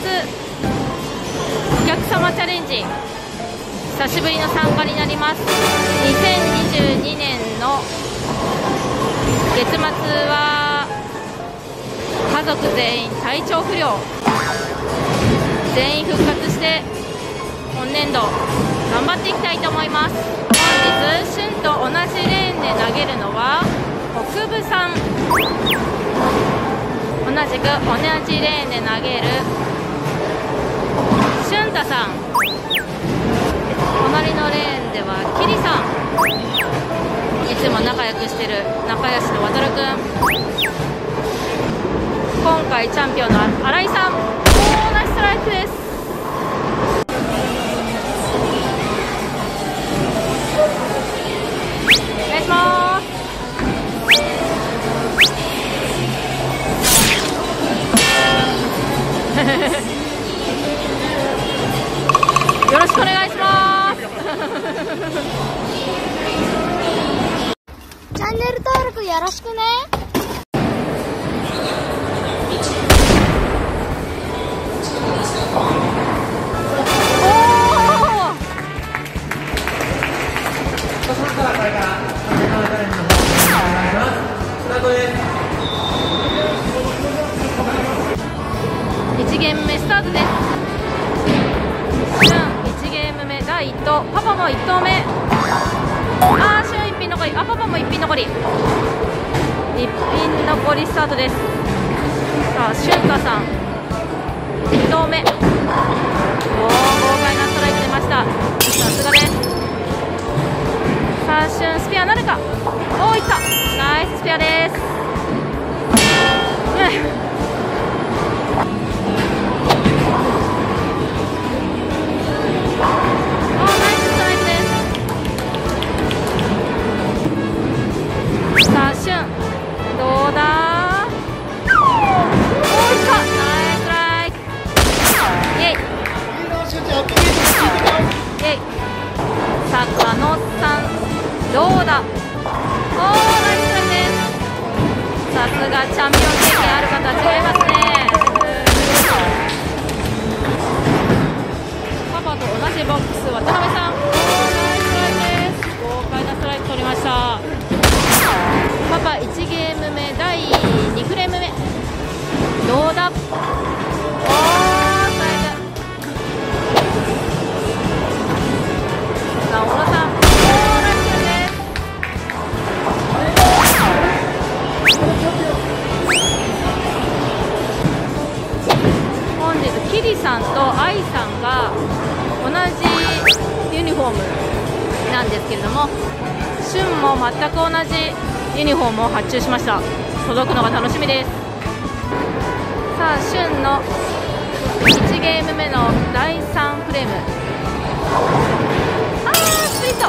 お客様チャレンジ、久しぶりの参加になります。2022年の月末は家族全員体調不良、全員復活して今年度頑張っていきたいと思います。本日旬と同じレーンで投げるのは北部さん、同じく同じレーンで投げる俊太さん、隣のレーンではキリさん、いつも仲良くしてる仲良しの渡るくん、今回チャンピオンの新井さん、ナイスストライクです。お願いします。よろしくお願いします。 チャンネル登録よろしくね。 1ゲーム目スタートです。1ゲーム目第1投、パパも1投目、シュン1品残り、パパも1品残り、1品残りスタートです。さあ、シュンタさん2投目、豪快なストライク出ました。さすがです。さあ、シュンスペアなるか、いった、ナイススペアです。さあ、加納さんどうだ、ナイストライクです。さすがチャンピオン経験ある方違いますね。パパと同じボックス、渡辺さん、ナイストライクです。豪快なストライク取りました。パパ1ゲーム目第2フレーム目どうだ、さあ、小野さん、ナイスです。本日キリさんとアイさんが同じユニフォームなんですけれども、シュンも全く同じユニフォームを発注しました。届くのが楽しみです。さあ、シュンの1ゲーム目の第3フレーム、スプリット。さ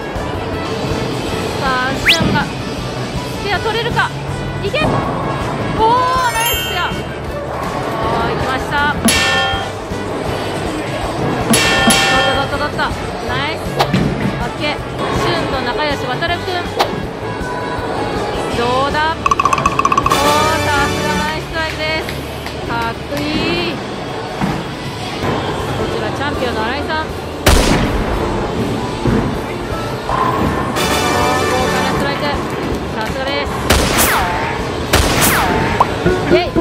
あ、シュンがスペア取れるか、いけ、ナイススペア、いきました。取った、ナイス、オッケー。シュンと仲良し渡るくんどうだ、さすがナイスストライクです。かっこいい。こちらチャンピオンの新井さん、豪快なストライク、さすがです。イェイ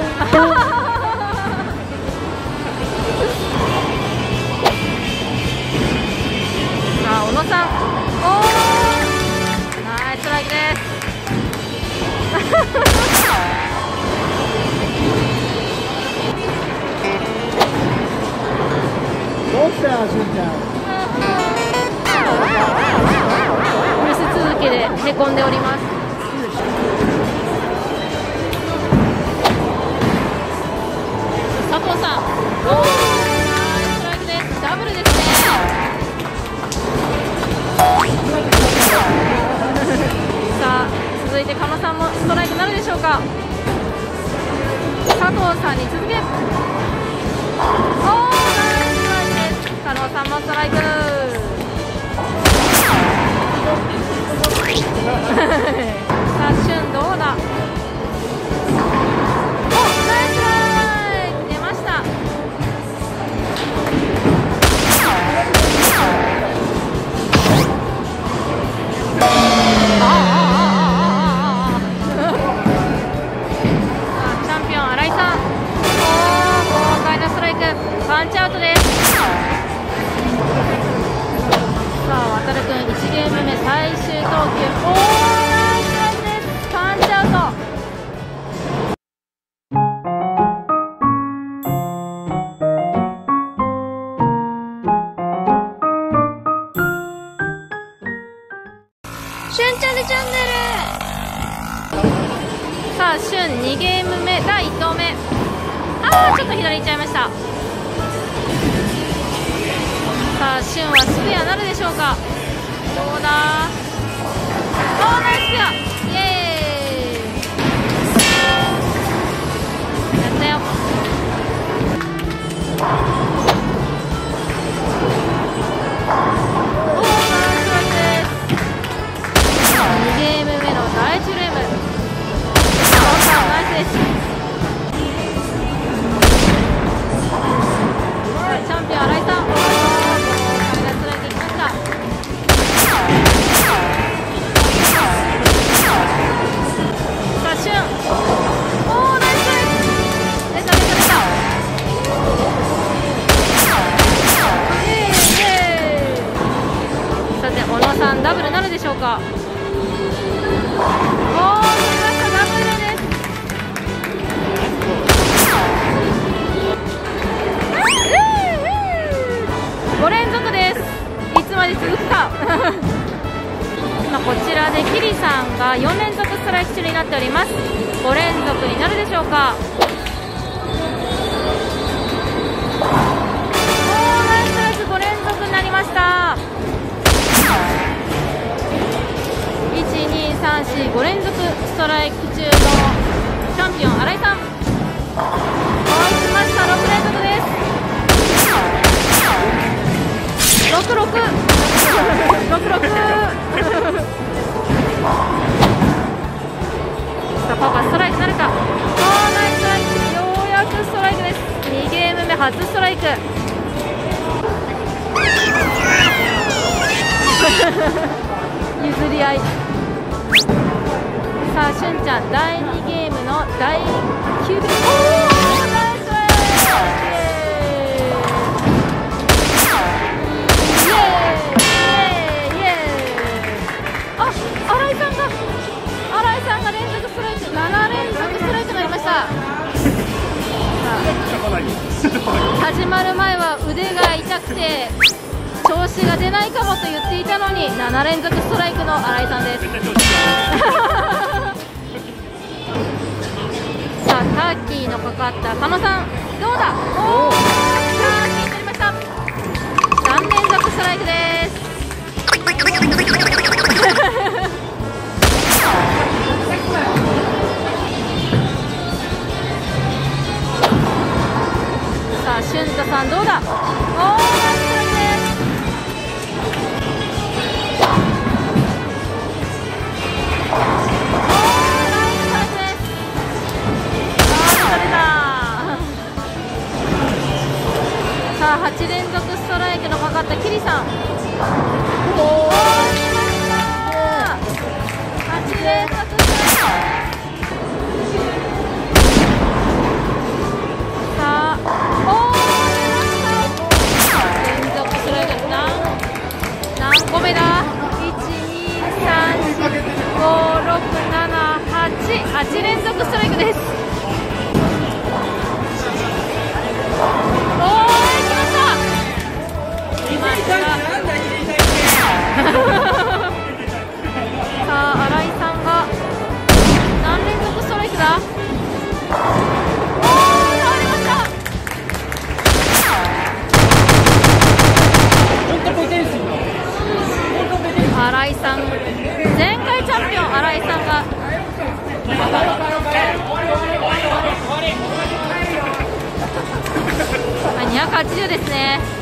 さあ、小野さん、ナイスストライクです。 どうしたよ、しゅんちゃん。 ミス続けでへこんでおります。佐藤さん、ナイスストライクです。ダブルですね。さあ、続いて加納さんもストライクなるでしょうか。佐藤さんに続け、ナイスストライクです。加納さんもストライク。さあ、シュンどうだ、ナイストライク出ました。 最終投球、ナイスナイスです。パンチアウト。 しゅんチャンネチャンネル。 さあ、しゅん2ゲーム目第1投目。ちょっと左行っちゃいました。さあ、しゅんはスペアなるでしょうか。どうだ。ナイススペア。イエーイ。やったよ。2ゲーム目の第1ルーム。ナイスです。チャンピオン新井さん、カメラストライクいきました。さあ、シュン、ナイスです。出た。さて、小野さんダブルなるでしょうか。ダブルです。5連続です。いつまで続くか。こちらでキリさんが4連続ストライク中になっております。5連続になるでしょうか。ナイスストライク5連続になりました。1、2、3、4、5連続ストライク中のチャンピオン新井さん。追いつました。6連続です。66。さあ、パパストライクなるか。ナイスストライク。ようやくストライクです。2ゲーム目初ストライク。譲り合い。さあ、しゅんちゃん第2ゲームの第9ゲーム。ナイストライク。新井さんが連続ストライク、7連続ストライクになりました。さあ、始まる前は腕が痛くて調子が出ないかもと言っていたのに7連続ストライクの新井さんです。さあ、ターキーのかかった狩野さん、どうだ。ターキー取りました。3連続ストライクです。さあ、しゅんとさんどうだ。ナイスストライクです。さあ、8連続ストライクのかかったキリさん。8連続ストライク。さあ、連続ストライク。何個目だ。1、2、3、4、5、6、7、8連続ストライクです。来ました。さあ、新井さんが何連続ストライクだ。倒れました。新井さん、前回チャンピオン新井さんが280ですね。